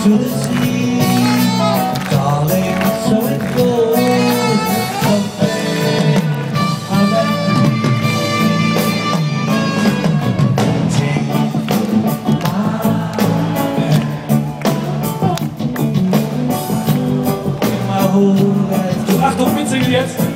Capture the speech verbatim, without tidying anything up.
to the sea, darling, so it goes. Someday I'm meant to be. Take my hand in my whole life.